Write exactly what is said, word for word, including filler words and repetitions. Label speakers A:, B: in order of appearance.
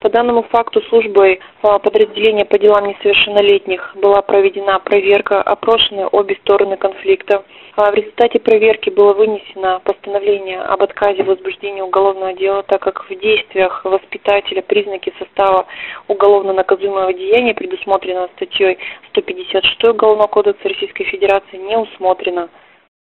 A: По данному факту службой подразделения по делам несовершеннолетних была проведена проверка, опрошены обе стороны конфликта. В результате проверки было вынесено постановление об отказе в возбуждении уголовного дела, так как в действиях воспитателя признаки состава уголовно наказуемого деяния, предусмотренного статьей сто пятьдесят шесть Уголовного кодекса Российской Федерации, не усмотрено.